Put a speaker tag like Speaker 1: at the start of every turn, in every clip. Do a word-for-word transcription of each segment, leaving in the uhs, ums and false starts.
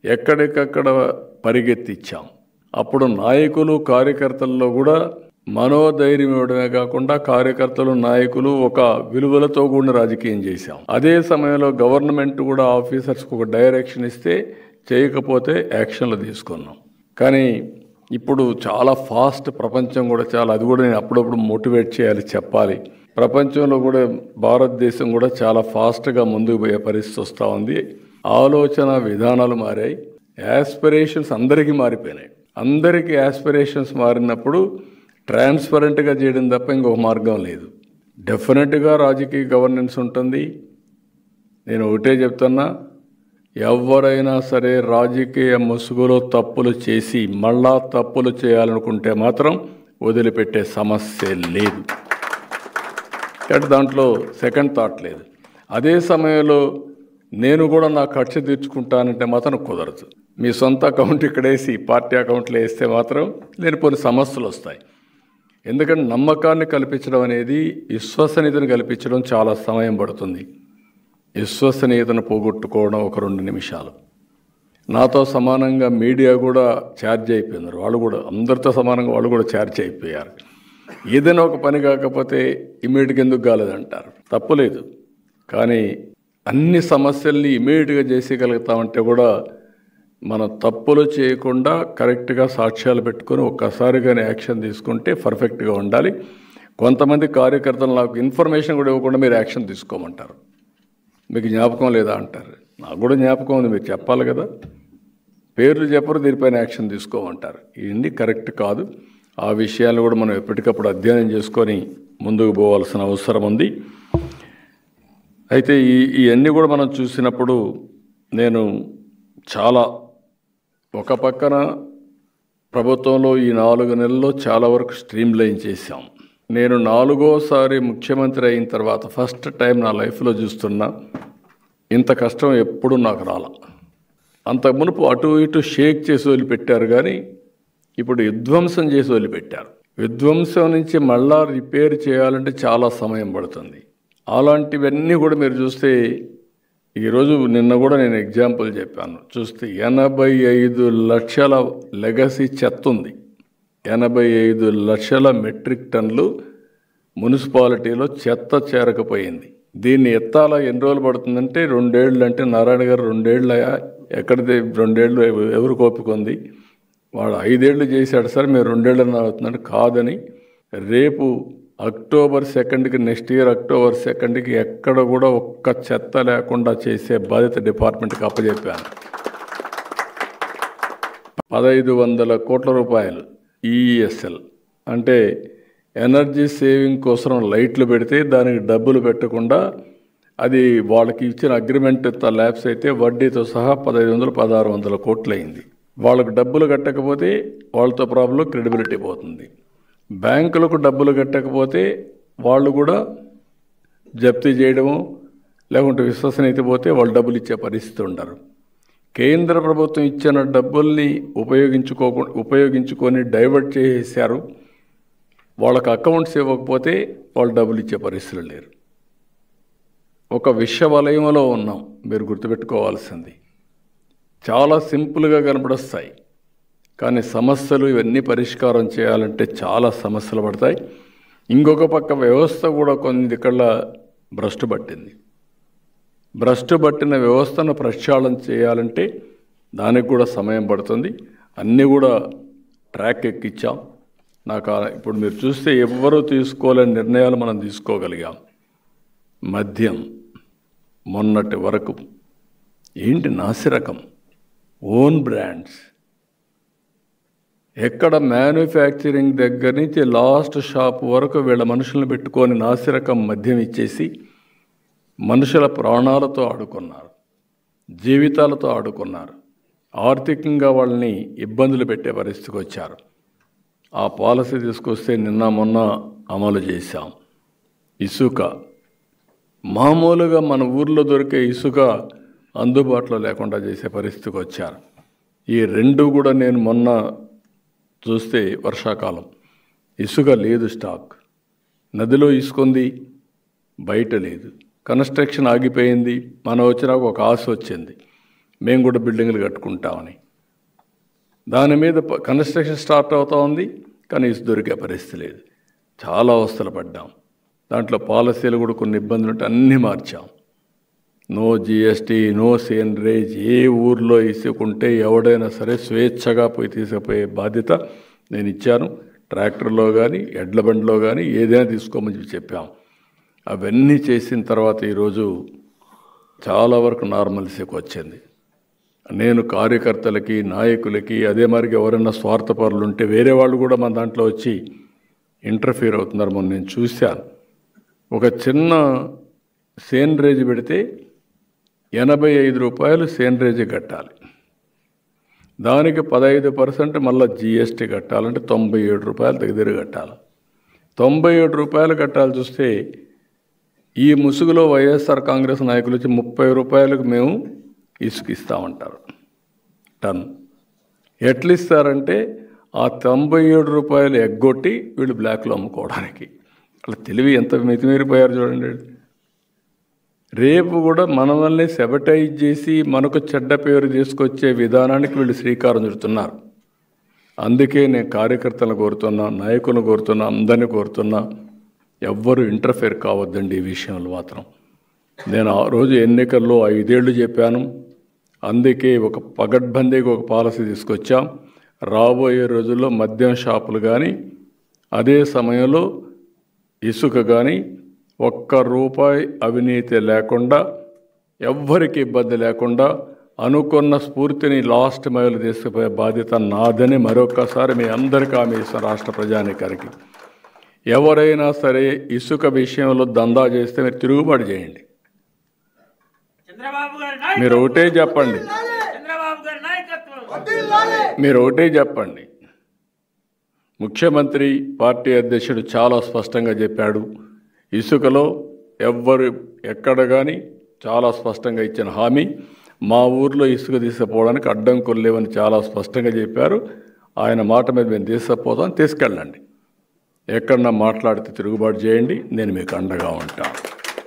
Speaker 1: ఎక్కడికక్కడ పరిగెత్తిచ్చాం. అప్పుడు నాయకులు కార్యకర్తల్లో కూడా మనోధైర్యం ఇవ్వడమే కాకుండా కార్యకర్తలు నాయకులు ఒక విలువలతో కూడిన రాజకీయం చేశాం. అదే సమయంలో గవర్నమెంట్ కూడా ఆఫీసర్స్కి ఒక డైరెక్షన్ ఇస్తే చేయకపోతే యాక్షన్లు తీసుకున్నాం. కానీ ఇప్పుడు చాలా ఫాస్ట్ ప్రపంచం కూడా చాలా, అది కూడా నేను అప్పుడప్పుడు మోటివేట్ చేయాలి, చెప్పాలి. ప్రపంచంలో కూడా భారతదేశం కూడా చాలా ఫాస్ట్గా ముందుకు పోయే పరిస్థితి వస్తూ ఉంది. ఆలోచన విధానాలు మారాయి, యాస్పిరేషన్స్ అందరికీ మారిపోయినాయి. అందరికీ యాస్పిరేషన్స్ మారినప్పుడు ట్రాన్స్పరెంట్గా చేయడం తప్ప ఇంకొక మార్గం లేదు. డెఫినెట్గా రాజకీయ గవర్నెన్స్ ఉంటుంది. నేను ఒకటే చెప్తున్నా, ఎవరైనా సరే రాజకీయ ముసుగులో తప్పులు చేసి మళ్ళా తప్పులు చేయాలనుకుంటే మాత్రం వదిలిపెట్టే సమస్య లేదు. అంటే దాంట్లో సెకండ్ థాట్ లేదు. అదే సమయంలో నేను కూడా నా ఖర్చు తీర్చుకుంటానంటే మాత్రం కుదరదు. మీ సొంత అకౌంట్ ఇక్కడ వేసి పార్టీ అకౌంట్లో వేస్తే మాత్రం లేని కొన్ని సమస్యలు వస్తాయి. ఎందుకంటే నమ్మకాన్ని కల్పించడం అనేది, విశ్వసనీయతను కల్పించడం చాలా సమయం పడుతుంది. విశ్వసనీయతను పోగొట్టుకోవడం ఒక రెండు నిమిషాలు. నాతో సమానంగా మీడియా కూడా ఛార్జ్ అయిపోయినారు. వాళ్ళు కూడా అందరితో సమానంగా వాళ్ళు కూడా ఛార్జ్ అయిపోయారు. ఏదైనా ఒక పని కాకపోతే ఇమీడియట్గా ఎందుకు కాలేదంటారు. తప్పులేదు, కానీ అన్ని సమస్యల్ని ఇమీడియట్గా చేసేయగలుగుతామంటే కూడా మనం తప్పులు చేయకుండా కరెక్ట్గా సాక్ష్యాలు పెట్టుకొని ఒక్కసారిగానే యాక్షన్ తీసుకుంటే పర్ఫెక్ట్గా ఉండాలి. కొంతమంది కార్యకర్తలు నాకు ఇన్ఫర్మేషన్ కూడా ఇవ్వకుండా మీరు యాక్షన్ తీసుకోమంటారు. మీకు జ్ఞాపకం లేదా అంటారు. నాకు కూడా జ్ఞాపకం ఉంది, మీరు చెప్పాలి కదా. పేర్లు చెప్పరు, దీనిపైన యాక్షన్ తీసుకోమంటారు. ఇవన్నీ కరెక్ట్ కాదు. ఆ విషయాలు కూడా మనం ఎప్పటికప్పుడు అధ్యయనం చేసుకొని ముందుకు పోవాల్సిన అవసరం ఉంది. అయితే ఈ ఇవన్నీ కూడా మనం చూసినప్పుడు నేను చాలా ఒక పక్కన ప్రభుత్వంలో ఈ నాలుగు నెలల్లో చాలా వరకు స్ట్రీమ్ లైన్ చేశాం. నేను నాలుగోసారి ముఖ్యమంత్రి అయిన తర్వాత ఫస్ట్ టైం నా లైఫ్లో చూస్తున్నా, ఇంత కష్టం ఎప్పుడు నాకు రాల. అంత మునుపు అటు ఇటు షేక్ చేసి వదిలిపెట్టారు, కానీ ఇప్పుడు విధ్వంసం చేసి వదిలిపెట్టారు. విధ్వంసం నుంచి మళ్ళా రిపేర్ చేయాలంటే చాలా సమయం పడుతుంది. అలాంటివన్నీ కూడా మీరు చూస్తే, ఈరోజు నిన్న కూడా నేను ఎగ్జాంపుల్ చెప్పాను, చూస్తే ఎనభై ఐదు లక్షల లెగసీ చెత్త ఉంది. ఎనభై ఐదు లక్షల మెట్రిక్ టన్నులు మున్సిపాలిటీలో చెత్త చేరకపోయింది. దీన్ని ఎత్తాలా ఎన్ని రోజులు పడుతుందంటే రెండేళ్ళు. అంటే నారాయణ గారు రెండేళ్ళ ఎక్కడిది రెండేళ్ళు ఎవరు కోపుకుంది, వాడు ఐదేళ్లు చేశాడు సార్, మీరు రెండేళ్ళని అవుతుందంటే కాదని, రేపు అక్టోబర్ సెకండ్కి నెక్స్ట్ ఇయర్ అక్టోబర్ సెకండ్కి ఎక్కడ కూడా ఒక్క చెత్త లేకుండా చేసే బాధ్యత డిపార్ట్మెంట్కి అప్పచెప్పాను. పదహైదు వందల కోట్ల రూపాయలు ఈఎస్ఎల్ అంటే ఎనర్జీ సేవింగ్ కోసం లైట్లు పెడితే దానికి డబ్బులు పెట్టకుండా, అది వాళ్ళకి ఇచ్చిన అగ్రిమెంట్ ల్యాబ్స్ అయితే వడ్డీతో సహా పదహైదు వందలు పదహారు వందల కోట్లు అయింది. వాళ్ళకు డబ్బులు కట్టకపోతే వాళ్ళతో ప్రాబ్లం, క్రెడిబిలిటీ పోతుంది. బ్యాంకులకు డబ్బులు కట్టకపోతే వాళ్ళు కూడా జప్తీ చేయడము, లేకుంటే విశ్వసనీయత పోతే వాళ్ళు డబ్బులు ఇచ్చే పరిస్థితి ఉండరు. కేంద్ర ప్రభుత్వం ఇచ్చిన డబ్బుల్ని ఉపయోగించుకో ఉపయోగించుకొని డైవర్ట్ చేసేసారు. వాళ్ళకు అకౌంట్స్ ఇవ్వకపోతే వాళ్ళు డబ్బులు ఇచ్చే పరిస్థితులు లేరు. ఒక విష వలయంలో ఉన్నాం. మీరు గుర్తుపెట్టుకోవాల్సింది, చాలా సింపుల్గా కనపడొస్తాయి, కానీ సమస్యలు ఇవన్నీ పరిష్కారం చేయాలంటే చాలా సమస్యలు పడతాయి. ఇంకొక పక్క వ్యవస్థ కూడా కొన్ని ఇక్కడ భ్రష్టు పట్టింది. భ్రష్టు పట్టిన వ్యవస్థను ప్రక్షాళన చేయాలంటే దానికి కూడా సమయం పడుతుంది. అన్నీ కూడా ట్రాక్ ఎక్కించాం. నాకు ఇప్పుడు మీరు చూస్తే ఎవ్వరూ తీసుకోలేని నిర్ణయాలు మనం తీసుకోగలిగాం. మద్యం మొన్నటి వరకు ఏంటి నాసిరకం, ఓన్ బ్రాండ్స్, ఎక్కడ మ్యానుఫ్యాక్చరింగ్ దగ్గర నుంచి లాస్ట్ షాప్ వరకు వీళ్ళ మనుషులను పెట్టుకొని నాసిరకం మద్యం ఇచ్చేసి మనుషుల ప్రాణాలతో ఆడుకున్నారు, జీవితాలతో ఆడుకున్నారు, ఆర్థికంగా వాళ్ళని ఇబ్బందులు పెట్టే పరిస్థితికి వచ్చారు. ఆ పాలసీ తీసుకొస్తే నిన్న మొన్న అమలు చేశాం. ఇసుక మామూలుగా మన ఊర్లో దొరికే ఇసుక అందుబాటులో లేకుండా చేసే పరిస్థితికి వచ్చారు. ఈ రెండు కూడా నేను మొన్న చూస్తే వర్షాకాలం ఇసుక లేదు, స్టాక్ నదిలో ఇసుకుంది, బయట లేదు, కన్స్ట్రక్షన్ ఆగిపోయింది. మనం వచ్చినాక ఒక ఆశ వచ్చింది, మేము కూడా బిల్డింగ్లు కట్టుకుంటామని. దాని మీద కన్స్ట్రక్షన్ స్టార్ట్ అవుతూ ఉంది, కానీ ఇసు దొరికే పరిస్థితి లేదు. చాలా అవస్థలు పడ్డాం. దాంట్లో పాలసీలు కూడా కొన్ని ఇబ్బందులు ఉంటే అన్నీ మార్చాం. నో జిఎస్టీ, నో సేంద్రేజ్. ఏ ఊర్లో ఇసుకుంటే ఎవడైనా సరే స్వేచ్ఛగా పోయి తీసుకుపోయే బాధ్యత నేను ఇచ్చాను. ట్రాక్టర్లో కానీ ఎడ్ల బండిలో కానీ ఏదైనా తీసుకోమని చెప్పాం. అవన్నీ చేసిన తర్వాత ఈరోజు చాలా వరకు నార్మల్సీకి వచ్చింది. నేను కార్యకర్తలకి, నాయకులకి, అదే మరికి ఎవరైనా స్వార్థపరులు ఉంటే వేరే వాళ్ళు కూడా మన దాంట్లో వచ్చి ఇంటర్ఫీర్ అవుతున్నారు. మొన్న నేను చూశాను. ఒక చిన్న సేంద్రేజ్ పెడితే ఎనభై ఐదు రూపాయలు సేంద్రేజ్ కట్టాలి. దానికి పదహైదు పర్సెంట్ మళ్ళీ జిఎస్టీ కట్టాలంటే తొంభై ఏడు రూపాయలు దగ్గర కట్టాలి. తొంభై ఏడు రూపాయలు కట్టాలి చూస్తే ఈ ముసుగులో వైఎస్ఆర్ కాంగ్రెస్ నాయకులు వచ్చి ముప్పై రూపాయలకు మేము ఇసుక ఇస్తామంటారు టన్. ఎట్లు ఇస్తారంటే ఆ తొంభై ఏడు రూపాయలు ఎగ్గొట్టి వీళ్ళు బ్లాక్లో అమ్ముకోవడానికి. అలా తెలివి ఎంత మితిమీరిపోయారు చూడండి. రేపు కూడా మనల్ని సెబటైజ్ చేసి మనకు చెడ్డ పేరు తీసుకొచ్చే విధానానికి వీళ్ళు శ్రీకారం చుడుతున్నారు. అందుకే నేను కార్యకర్తలను కోరుతున్నా, నాయకులను కోరుతున్నా, అందరినీ కోరుతున్నా, ఎవ్వరూ ఇంటర్ఫేర్ కావద్దండి ఈ విషయంలో మాత్రం. నేను ఆ రోజు ఎన్నికల్లో ఐదేళ్లు చెప్పాను. అందుకే ఒక పగడ్బందీగా ఒక పాలసీ తీసుకొచ్చాం. రాబోయే రోజుల్లో మద్యం షాపులు కానీ, అదే సమయంలో ఇసుక కానీ ఒక్క రూపాయి అవినీతి లేకుండా, ఎవ్వరికి ఇబ్బంది లేకుండా అనుకున్న స్ఫూర్తిని లాస్ట్ మైలు తీసుకుపోయే బాధ్యత నాదని మరొక్కసారి మీ అందరికీ హామీ ఇస్తాను. రాష్ట్ర ప్రజానీకానికి ఎవరైనా సరే ఇసుక విషయంలో దందా చేస్తే మీరు తిరుగుబాటు చేయండి. మీరు ఒకటే చెప్పండి మీరు ఒకటే చెప్పండి ముఖ్యమంత్రి పార్టీ అధ్యక్షుడు చాలా స్పష్టంగా చెప్పాడు. ఇసుకలో ఎవ్వరు ఎక్కడ కానీ చాలా స్పష్టంగా ఇచ్చిన హామీ, మా ఊర్లో ఇసుక తీసుకుపోవడానికి అడ్డంకులు లేవని చాలా స్పష్టంగా చెప్పారు. ఆయన మాట మీద మేము తీసుకుపోతాం, తీసుకెళ్ళండి. ఎక్కడన్నా మాట్లాడితే తిరుగుబాటు చేయండి, నేను మీకు అండగా ఉంటాను.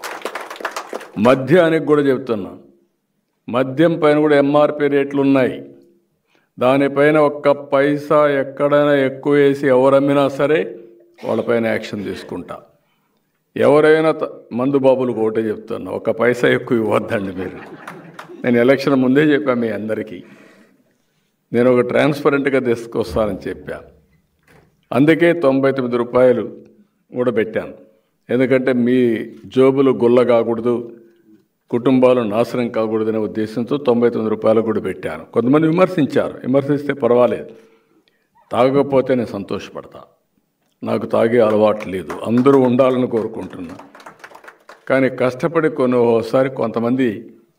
Speaker 1: మద్యానికి కూడా చెప్తున్నా, మద్యం పైన కూడా ఎంఆర్పి రేట్లు ఉన్నాయి. దానిపైన ఒక్క పైసా ఎక్కడైనా ఎక్కువ వేసి ఎవరమ్మినా సరే వాళ్ళపైన యాక్షన్ తీసుకుంటా. ఎవరైనా మందు బాబులకు ఒకటే చెప్తున్నా, ఒక్క పైసా ఎక్కువ ఇవ్వద్దండి మీరు. నేను ఎలక్షన్ ముందే చెప్పాను మీ అందరికీ, నేను ఒక ట్రాన్స్పరెంట్గా తీసుకొస్తానని చెప్పాను. అందుకే తొంభై తొమ్మిది రూపాయలు కూడా పెట్టాను. ఎందుకంటే మీ జోబులు గుల్ల కాకూడదు, కుటుంబాలు నాశనం కాకూడదనే ఉద్దేశంతో తొంభై తొమ్మిది రూపాయలు కూడా పెట్టాను. కొంతమంది విమర్శించారు, విమర్శిస్తే పర్వాలేదు, తాగకపోతే నేను సంతోషపడతా. నాకు తాగే అలవాటు లేదు, అందరూ ఉండాలని కోరుకుంటున్నా. కానీ కష్టపడి కొన్ని ఒకసారి కొంతమంది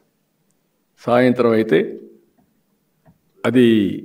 Speaker 1: సాయంత్రం అయితే అది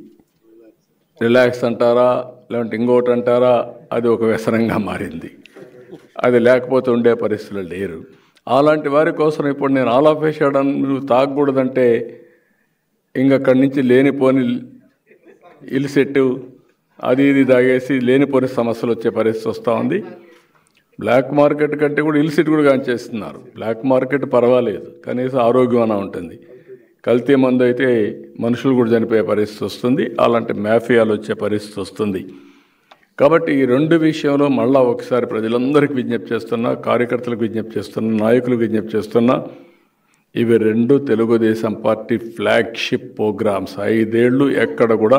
Speaker 1: రిలాక్స్ అంటారా, లేదంటే ఇంకోటి అంటారా, అది ఒక వ్యసనంగా మారింది. అది లేకపోతే ఉండే పరిస్థితులు లేరు. అలాంటి వారి కోసం ఇప్పుడు నేను ఆల్ ఆఫ్ వేసాడని నువ్వు తాగకూడదంటే ఇంకక్కడి నుంచి లేనిపోని ఇల్సెట్టు అది ఇది తాగేసి లేనిపోని సమస్యలు వచ్చే పరిస్థితి వస్తూ ఉంది. బ్లాక్ మార్కెట్ కంటే కూడా ఇల్సిట్ కూడా కాంచేస్తున్నారు. బ్లాక్ మార్కెట్ పర్వాలేదు, కనీసం ఆరోగ్యమైన ఉంటుంది. కల్తీ మందు అయితే మనుషులు కూడా చనిపోయే పరిస్థితి వస్తుంది, అలాంటి మాఫియాలు వచ్చే పరిస్థితి వస్తుంది. కాబట్టి ఈ రెండు విషయంలో మళ్ళా ఒకసారి ప్రజలందరికీ విజ్ఞప్తి చేస్తున్నా, కార్యకర్తలకు విజ్ఞప్తి చేస్తున్నా, నాయకులకు విజ్ఞప్తి చేస్తున్నా, ఇవి రెండు తెలుగుదేశం పార్టీ ఫ్లాగ్షిప్ ప్రోగ్రామ్స్. ఐదేళ్లు ఎక్కడ కూడా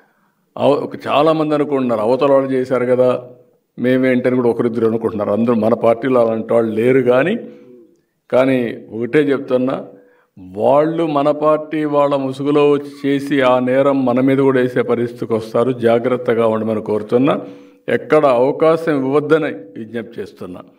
Speaker 1: చాలామంది అనుకుంటున్నారు అవతల వాళ్ళు చేశారు కదా మేమేంటని కూడా ఒకరిద్దరు అనుకుంటున్నారు. అందరూ మన పార్టీలో అలాంటి వాళ్ళు లేరు. కానీ కానీ ఒకటే చెప్తున్నా, వాళ్ళు మన పార్టీ వాళ్ళ ముసుగులో వచ్చి చేసి ఆ నేరం మన మీద కూడా వేసే పరిస్థితికి వస్తారు. జాగ్రత్తగా ఉండమని కోరుతున్నా, ఎక్కడ అవకాశం ఇవ్వద్దని విజ్ఞప్తి చేస్తున్నా.